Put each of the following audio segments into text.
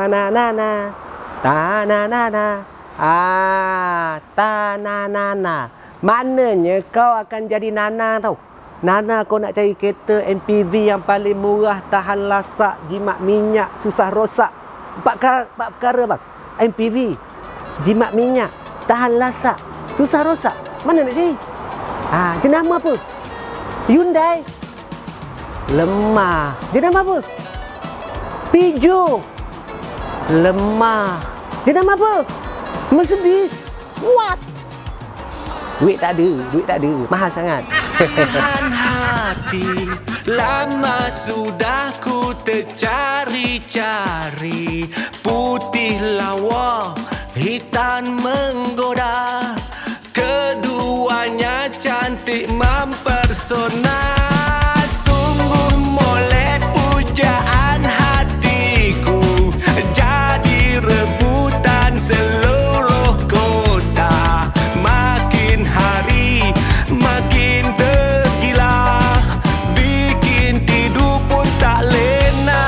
na na na. Ta na na na. Ta na na na. Maknanya kau akan jadi Nana tau. Nana kau nak cari kereta MPV yang paling murah, tahan lasak, jimat minyak, susah rosak. Empat perkara bang. MPV, jimat minyak, tahan lasak, susah rosak. Mana nak cari? Jenama apa? Hyundai. Lemah. Jenama apa? Peugeot. Lemah. Jenama apa? Mercedes. What? Duit tak ada. Mahal sangat. Hati lama sudah ku tercari-cari, putih lawa, hitam menggoda, keduanya cantik mempersona. Sungguh molek pujaan hatiku, jadi rebutan seluruh kota. Makin hari makin tergila, bikin tidur pun tak lena.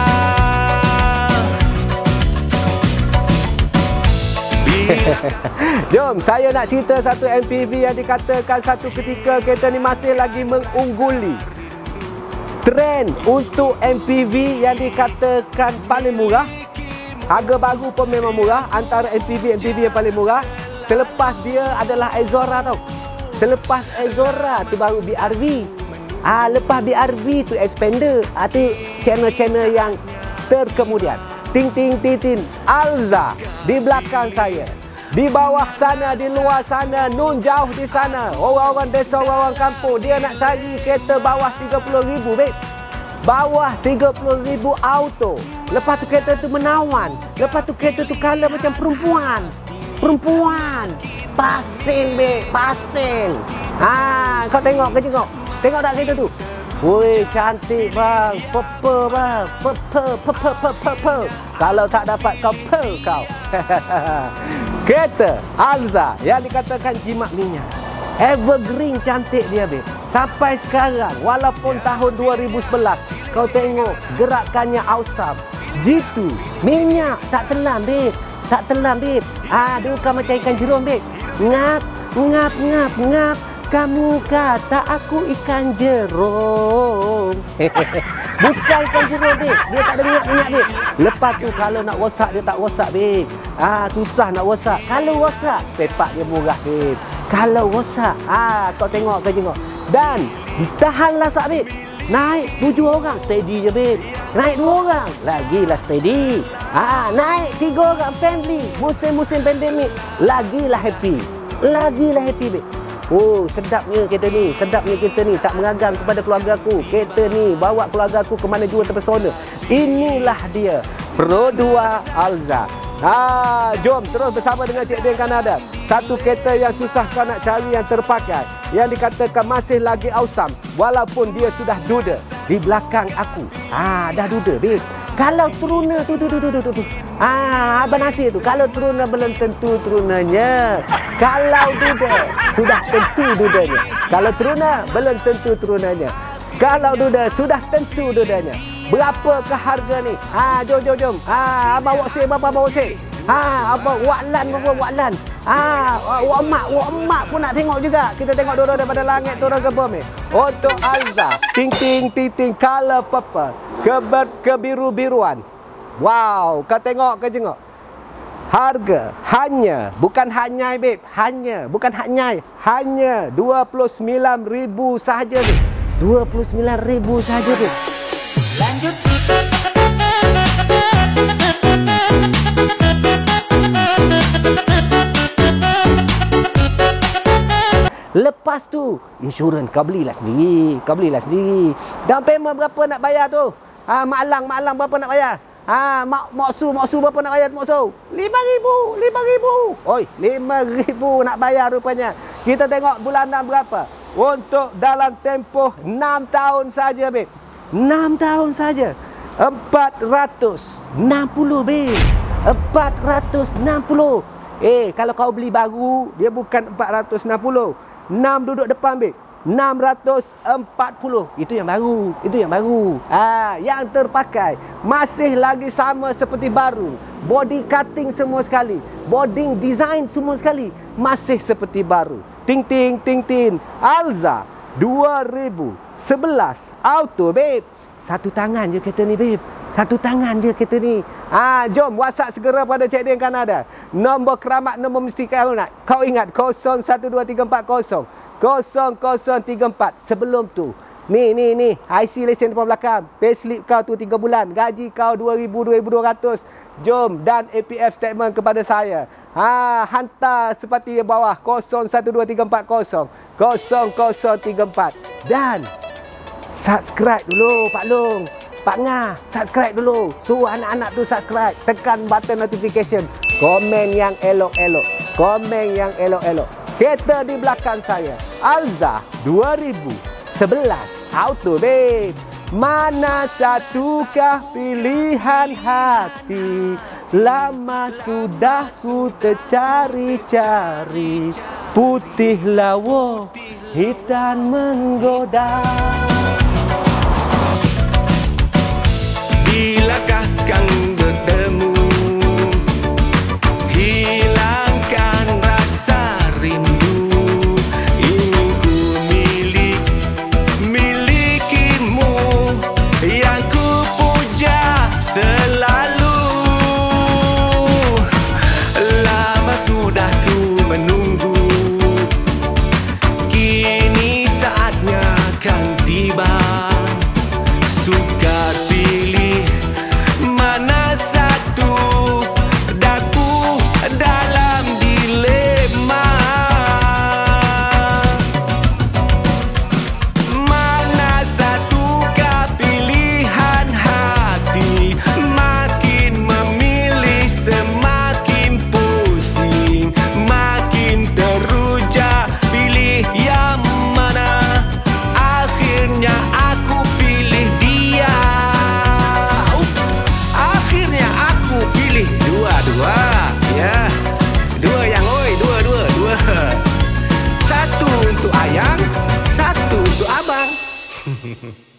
Jom, saya nak cerita satu MPV yang dikatakan satu ketika kereta ni masih lagi mengungguli trend untuk MPV yang dikatakan paling murah. Harga baru pun memang murah. Antara MPV yang paling murah selepas dia adalah Exora tau. Selepas Exora tu baru BRV. Lepas BRV tu Expander. Tu channel-channel yang terkemudian. Ting ting ting ting. Alza di belakang saya. Di bawah sana, di luar sana, nun jauh di sana. Orang-orang desa, orang-orang kampung, dia nak cari kereta bawah 30,000, babe. Bawah 30,000 auto. Lepas tu kereta tu menawan. Lepas tu kereta tu color macam perempuan. Pasing, babe, pasing. Kau tengok ke tengok? Tengok tak kereta tu? Woi, cantik bang. Purple bang. Purple. Kalau tak dapat kau kau. Kereta Alza yang dikatakan jimat minyak. Evergreen cantik dia, babe. Sampai sekarang, walaupun tahun 2011, kau tengok gerakannya awesome. Jitu, minyak, tak telan, babe. Tak telan, babe. Dia bukan macam ikan jerung, babe. Ngap. Kamu kata aku ikan jerung. Bukan ikan jerung, babe. Dia tak ada minyak, babe. Lepas tu kalau nak rosak, dia tak rosak, babe. Susah nak rosak. Kalau rosak, spare part dia murah, babe. Kalau rosak, kau tengok. Dan tahan lasak, babe. Naik 7 orang, steady je, babe. Naik 2 orang, lagilah steady. Naik 3 orang, friendly. Musim-musim pandemik, lagilah happy, babe. Oh, sedapnya kereta ni. Tak mengagam kepada keluarga aku. Kereta ni bawa keluarga aku ke mana jua terpesona. Inilah dia Pro 2 Alza. Jom terus bersama dengan Cik Din Kanada. Satu kereta yang susah kau nak cari yang terpakai, yang dikatakan masih lagi awesome walaupun dia sudah duda. Di belakang aku dah duda, babe. Kalau teruna tu Abang Nasir tu, kalau teruna belum tentu terunanya. Kalau duda sudah tentu dudanya. Kalau teruna belum tentu terunanya. Kalau duda sudah tentu dudanya. Berapakah harga ni? Jom. Abang Waksir berapa, Abang Waksir? Abang Waklan berapa, Waklan? Wak emak pun nak tengok juga. Kita tengok dua-dua daripada langit turun ke bumi. Untuk Alza, ting color purple, kebiru-biruan. Wow, kau tengok. Harga hanya, bukan hanyai, babe. Bukan hanyai. Hanya 29,000 sahaja, babe. 29,000 sahaja, babe. Lanjut. Lepas tu, insurans kau belilah sendiri. Down payment berapa nak bayar tu? Mak Lang berapa nak bayar? Mak Su berapa nak bayar, Mak Su? 5,000. Oi, 5,000 nak bayar rupanya. Kita tengok bulanan berapa. Untuk dalam tempoh 6 tahun saja, babe. 6 tahun saja. 460, babe. 460. Kalau kau beli baru, dia bukan 460. 6 duduk depan, babe. 640. Itu yang baru. Itu yang baru. Yang terpakai masih lagi sama seperti baru. Body cutting semua sekali. Body design semua sekali. Masih seperti baru. Ting ting ting ting. Alza 2011 auto, babe. Satu tangan je kereta ni, babe. Satu tangan je kereta ni. Jom WhatsApp segera pada Cik Din Kanada. Nombor keramat, nombor mesti kau nak. Kau ingat 012340 0034. Sebelum tu, ni IC lesen depan belakang. Payslip kau tu 3 bulan. Gaji kau 2,200. Jom dan APF statement kepada saya. Hantar seperti bawah 012340 0034. Dan subscribe dulu Pak Long, Pak Ngah, subscribe dulu. Suruh anak-anak tu subscribe. Tekan button notification. Komen yang elok-elok. Komen yang elok-elok. Kereta di belakang saya, Alza 2011 auto, babe. Mana satukah pilihan hati? Lama sudah ku tercari-cari. Putih lawa, hitam menggoda. Bilakah kang bertemu, hilangkan rasa rindu. Ingin ku milikimu, yang ku puja selalu. Lama sudah ku menunggu, kini saatnya kan tiba. Sukar pilih mana satu, daku dalam dilema. Mana satukah pilihan hati? Makin memilih semakin pusing, makin teruja. Pilih yang mana? Akhirnya aku pilih dia. Akhirnya aku pilih dua-dua. Ya, dua yang oi, dua. Satu untuk ayang, satu untuk abang.